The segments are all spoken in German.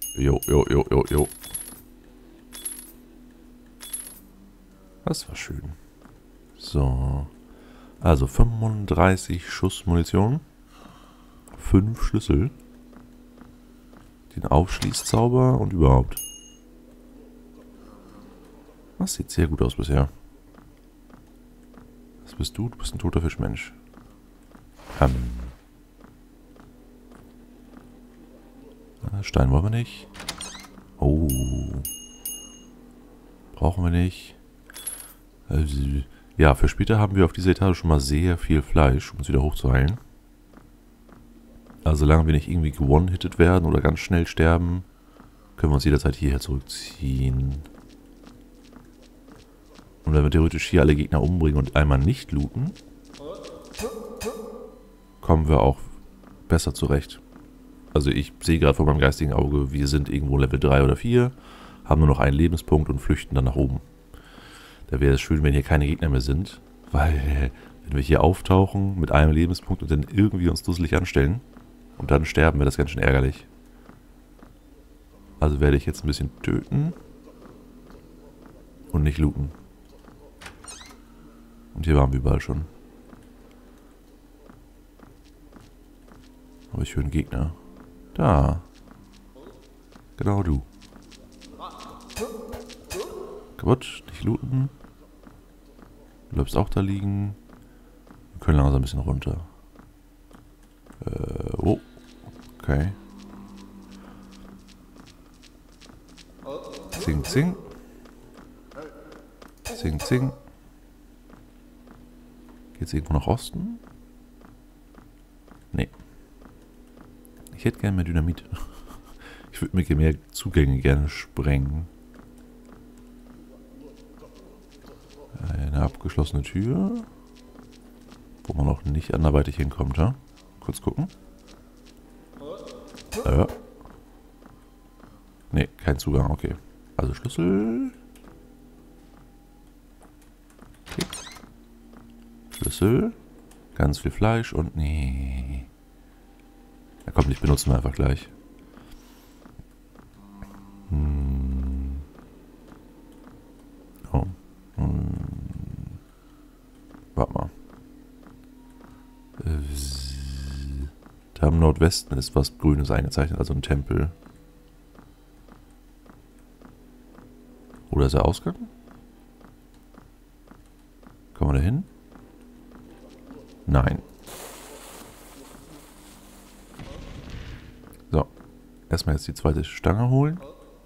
Jo, jo, jo, jo, jo. Das war schön. So. Also 35 Schuss Munition. 5 Schlüssel. Den Aufschließzauber und überhaupt. Das sieht sehr gut aus bisher. Was bist du? Du bist ein toter Fischmensch. Stein wollen wir nicht. Oh. Brauchen wir nicht. Also, ja, für später haben wir auf dieser Etage schon mal sehr viel Fleisch, um uns wieder hochzuheilen. Also solange wir nicht irgendwie gewone-hitted werden oder ganz schnell sterben, können wir uns jederzeit hierher zurückziehen. Und wenn wir theoretisch hier alle Gegner umbringen und einmal nicht looten, kommen wir auch besser zurecht. Also ich sehe gerade vor meinem geistigen Auge, wir sind irgendwo Level 3 oder 4, haben nur noch einen Lebenspunkt und flüchten dann nach oben. Da wäre es schön, wenn hier keine Gegner mehr sind, weil wenn wir hier auftauchen mit einem Lebenspunkt und dann irgendwie uns dusselig anstellen und dann sterben, wäre das ganz schön ärgerlich. Also werde ich jetzt ein bisschen töten und nicht looten. Und hier waren wir überall schon. Aber ich höre einen Gegner. Da. Genau du. Kaputt, nicht looten. Du bleibst auch da liegen. Wir können langsam ein bisschen runter. Oh. Okay. Zing, zing. Zing, zing. Geht's irgendwo nach Osten? Nee. Ich hätte gerne mehr Dynamit. Ich würde mir mehr Zugänge gerne sprengen. Eine abgeschlossene Tür. Wo man auch nicht anderweitig hinkommt, ja? Kurz gucken. Nee, kein Zugang, okay. Also Schlüssel. Okay. Schlüssel. Ganz viel Fleisch und nee. Na komm, nicht benutzen wir einfach gleich. Oh. Warte mal. Da im Nordwesten ist was Grünes eingezeichnet, also ein Tempel. Oder ist der Ausgang? Kommen wir da hin? Nein. So. Erstmal jetzt die zweite Stange holen.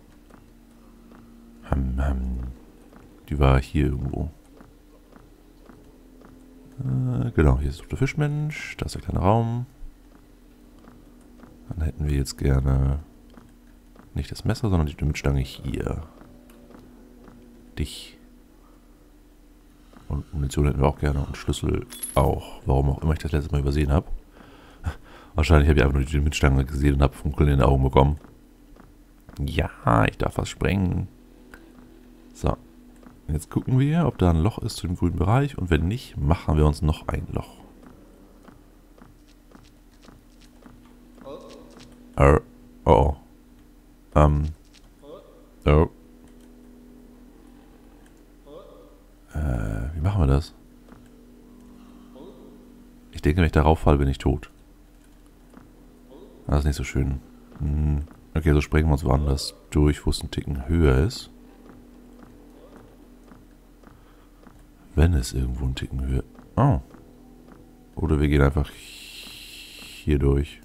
Die war hier irgendwo. Genau, hier ist doch der Fischmensch. Da ist der kleine Raum. Dann hätten wir jetzt gerne nicht das Messer, sondern die Dynamitstange hier. Dich. Und Munition hätten wir auch gerne und Schlüssel auch. Warum auch immer ich das letzte Mal übersehen habe. Wahrscheinlich habe ich einfach nur die Dynamitstange gesehen und habe Funkeln in den Augen bekommen. Ja, ich darf was sprengen. So. Jetzt gucken wir, ob da ein Loch ist zu dem grünen Bereich. Und wenn nicht, machen wir uns noch ein Loch. Oh. Oh. Wie machen wir das? Ich denke, wenn ich darauf falle, bin ich tot. Das ist nicht so schön. Okay, so sprengen wir uns woanders durch, wo es einen Ticken höher ist. Wenn es irgendwo einen Ticken höher... Oh. Oder wir gehen einfach hier durch.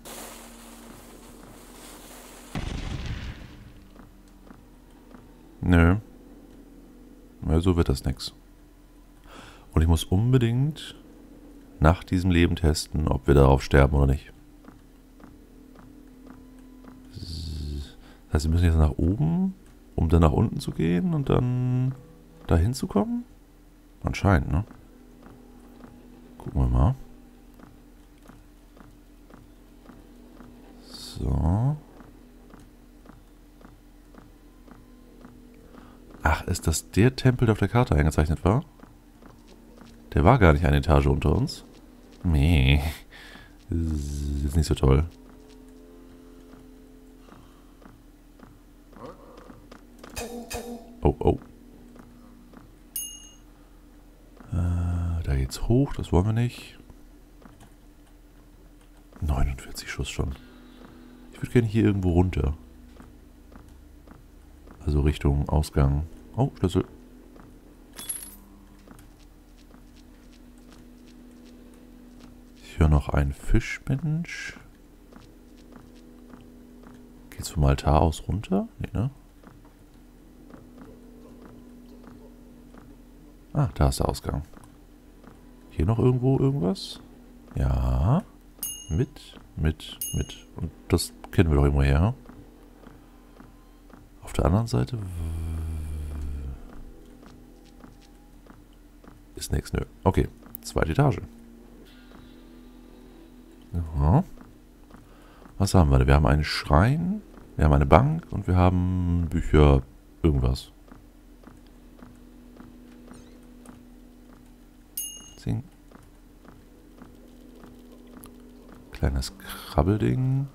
Nö. Ja, so wird das nix. Und ich muss unbedingt nach diesem Leben testen, ob wir darauf sterben oder nicht. Das heißt, wir müssen jetzt nach oben, um dann nach unten zu gehen und dann dahin zu kommen? Anscheinend, ne? Gucken wir mal. So. Ach, ist das der Tempel, der auf der Karte eingezeichnet war? Der war gar nicht eine Etage unter uns. Nee. Das ist nicht so toll. geht's hoch, das wollen wir nicht. 49 Schuss schon. Ich würde gerne hier irgendwo runter. Also Richtung Ausgang. Oh, Schlüssel. Ich höre noch einen Fischmensch. Geht's vom Altar aus runter? Nee, ne? Ah, da ist der Ausgang. Hier noch irgendwo irgendwas? Ja. Mit. Und das kennen wir doch immer her. Auf der anderen Seite ist nichts, nö. Okay, zweite Etage. Ja. Was haben wir? Wir haben einen Schrein, wir haben eine Bank und wir haben Bücher, irgendwas. Zing. Kleines Krabbelding.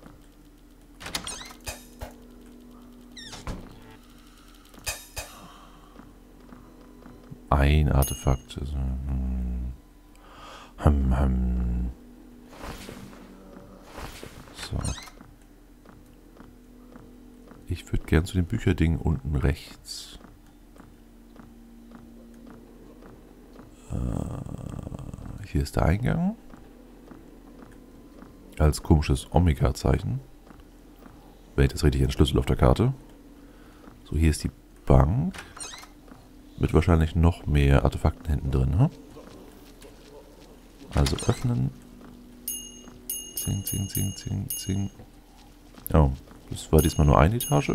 Ein Artefakt. So. Ich würde gern zu dem Bücherding unten rechts. Hier ist der Eingang. Als komisches Omega-Zeichen. Wenn ich das richtig entschlüssel auf der Karte. So, hier ist die Bank. Mit wahrscheinlich noch mehr Artefakten hinten drin. Hm? Also öffnen. Zing, zing, zing, zing, zing. Oh, das war diesmal nur eine Etage.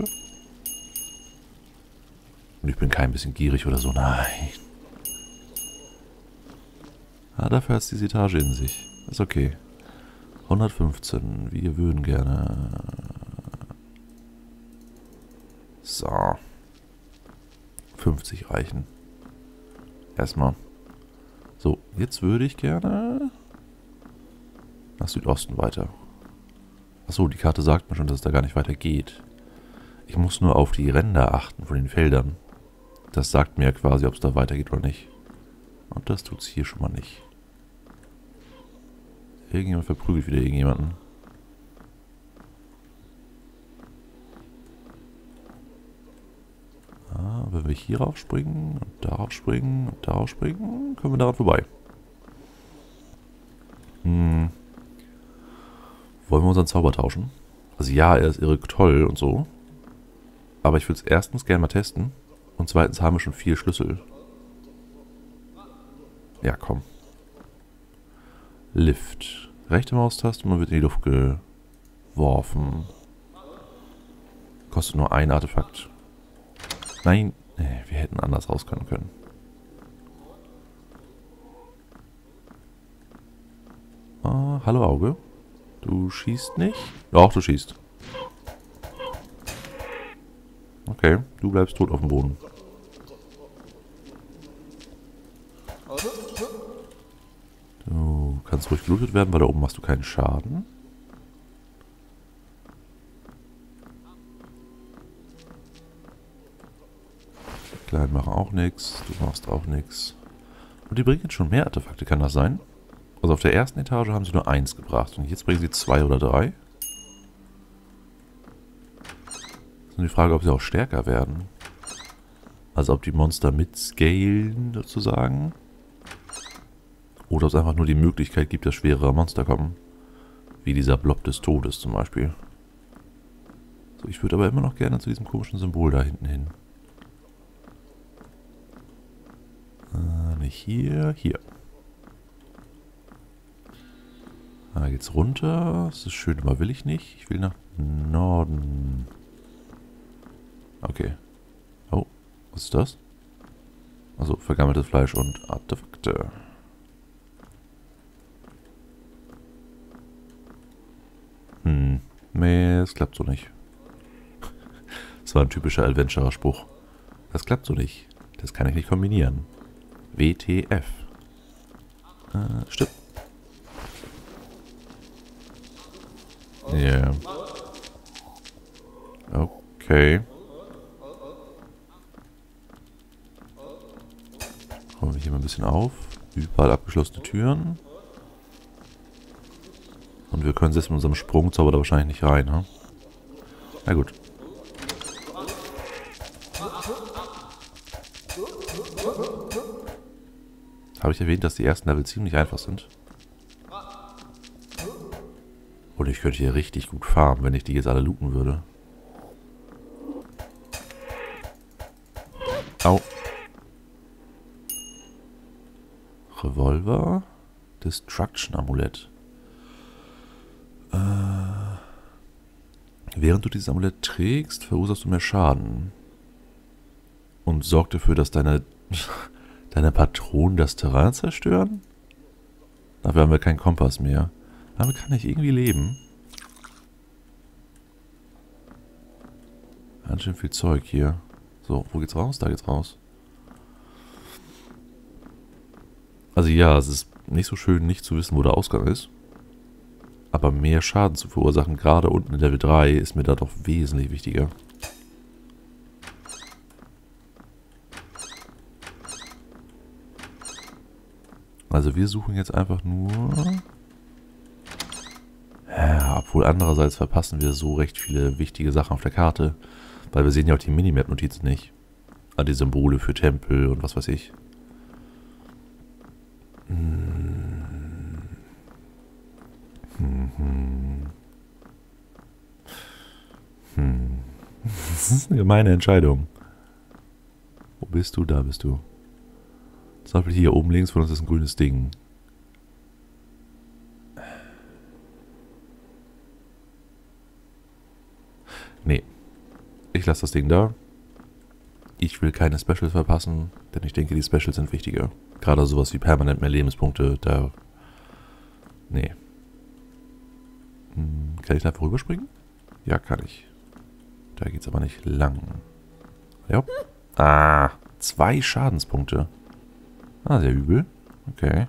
Und ich bin kein bisschen gierig oder so. Nein. Ah, dafür hat es diese Etage in sich. Ist okay. 115. Wir würden gerne... So. 50 reichen. Erstmal. So, jetzt würde ich gerne... nach Südosten weiter. Achso, die Karte sagt mir schon, dass es da gar nicht weiter geht. Ich muss nur auf die Ränder achten von den Feldern. Das sagt mir quasi, ob es da weitergeht oder nicht. Und das tut es hier schon mal nicht. Irgendjemand verprügelt wieder irgendjemanden. Ah, wenn wir hier raufspringen und darauf springen und darauf springen, kommen wir daran vorbei. Wollen wir unseren Zauber tauschen? Also ja, er ist irre toll und so. Aber ich würde es erstens gerne mal testen. Und zweitens haben wir schon 4 Schlüssel. Ja, komm. Lift. Rechte Maustaste und man wird in die Luft geworfen. Kostet nur ein Artefakt. Nein, wir hätten anders rauskommen können. Ah, hallo Auge. Du schießt nicht? Doch, du schießt. Okay, du bleibst tot auf dem Boden. Du kannst ruhig gelootet werden, weil da oben machst du keinen Schaden. Die Kleinen machen auch nichts, du machst auch nichts. Und die bringen jetzt schon mehr Artefakte, kann das sein? Also auf der ersten Etage haben sie nur 1 gebracht und jetzt bringen sie 2 oder 3. Das ist die Frage, ob sie auch stärker werden. Also ob die Monster mitscalen, sozusagen. Oder ob es einfach nur die Möglichkeit gibt, dass schwerere Monster kommen. Wie dieser Blob des Todes zum Beispiel. So, ich würde aber immer noch gerne zu diesem komischen Symbol da hinten hin. Nicht hier, hier. Da geht's runter. Das ist schön, aber will ich nicht. Ich will nach Norden. Okay. Oh, was ist das? Also vergammeltes Fleisch und Artefakte. Nee, es klappt so nicht. Das war ein typischer Adventurer-Spruch. Das klappt so nicht. Das kann ich nicht kombinieren. WTF. Stimmt. Ja. Yeah. Okay. Holen wir hier mal ein bisschen auf. Überall abgeschlossene Türen. Und wir können jetzt mit unserem Sprungzauber da wahrscheinlich nicht rein, ne? Na gut. Habe ich erwähnt, dass die ersten Level ziemlich einfach sind? Und ich könnte hier richtig gut farmen, wenn ich die jetzt alle looten würde. Au. Revolver. Destruction Amulett. Während du dieses Amulett trägst, verursachst du mehr Schaden. Und sorgt dafür, dass deine Patronen das Terrain zerstören? Dafür haben wir keinen Kompass mehr. Damit kann ich irgendwie leben. Ganz schön viel Zeug hier. So, wo geht's raus? Da geht's raus. Also ja, es ist nicht so schön, nicht zu wissen, wo der Ausgang ist. Aber mehr Schaden zu verursachen, gerade unten in Level 3, ist mir da doch wesentlich wichtiger. Also wir suchen jetzt einfach nur... Ja, obwohl andererseits verpassen wir so recht viele wichtige Sachen auf der Karte. Weil wir sehen ja auch die Minimap-Notizen nicht. Ah, die Symbole für Tempel und was weiß ich. Das ist eine gemeine Entscheidung. Wo bist du? Da bist du. Zum Beispiel hier oben links von uns ist ein grünes Ding. Nee. Ich lasse das Ding da. Ich will keine Specials verpassen, denn ich denke, die Specials sind wichtiger. Gerade sowas wie permanent mehr Lebenspunkte, da... Nee. Kann ich da einfach rüberspringen? Ja, kann ich. Da geht's aber nicht lang. Ja. Ah, 2 Schadenspunkte. Ah, sehr übel. Okay.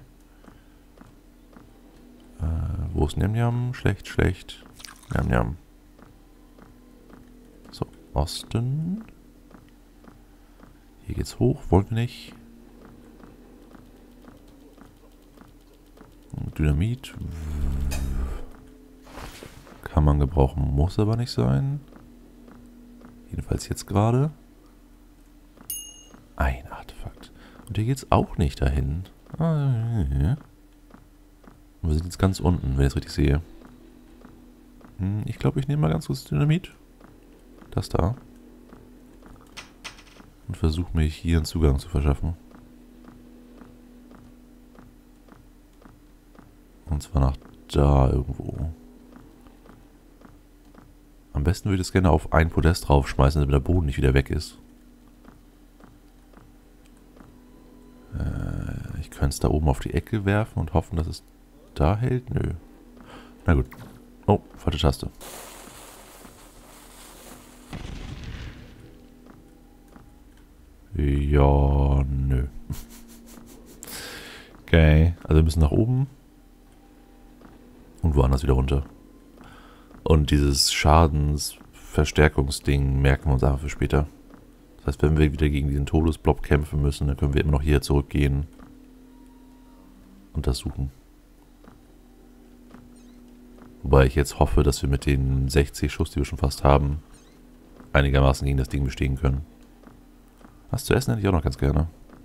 Wo ist Njam? Schlecht, schlecht. Njam. So, Osten. Hier geht's hoch. Wollen wir nicht. Dynamit. Kann man gebrauchen, muss aber nicht sein. Jedenfalls jetzt gerade. Ein Artefakt. Und hier geht's auch nicht dahin. Und wir sind jetzt ganz unten, wenn ich es richtig sehe. Ich glaube, ich nehme mal ganz kurz Dynamit. Das da. Und versuche mir hier einen Zugang zu verschaffen. Und zwar nach da irgendwo. Am besten würde ich es gerne auf ein Podest draufschmeißen, damit der Boden nicht wieder weg ist. Ich könnte es da oben auf die Ecke werfen und hoffen, dass es da hält. Nö. Na gut. Oh, falsche Taste. Ja, nö. Okay, also wir müssen nach oben. Und woanders wieder runter. Und dieses Schadensverstärkungsding merken wir uns einfach für später. Das heißt, wenn wir wieder gegen diesen Todesblob kämpfen müssen, dann können wir immer noch hier zurückgehen. Und das suchen. Wobei ich jetzt hoffe, dass wir mit den 60 Schuss, die wir schon fast haben, einigermaßen gegen das Ding bestehen können. Was zu essen hätte ich auch noch ganz gerne.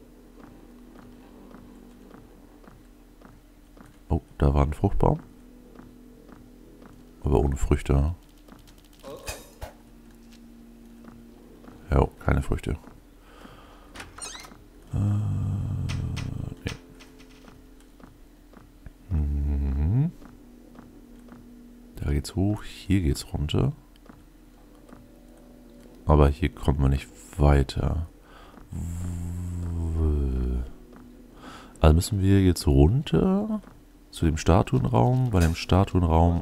Oh, da war ein Fruchtbaum. Aber ohne Früchte. Ja, keine Früchte. Nee. Da geht's hoch, hier geht's runter. Aber hier kommt man nicht weiter. Also müssen wir jetzt runter zu dem Statuenraum. Bei dem Statuenraum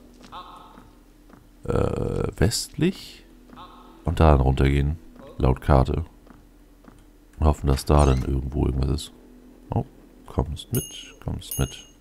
westlich und da dann runtergehen, laut Karte. Und hoffen, dass da dann irgendwo irgendwas ist. Oh, kommst mit, kommst mit.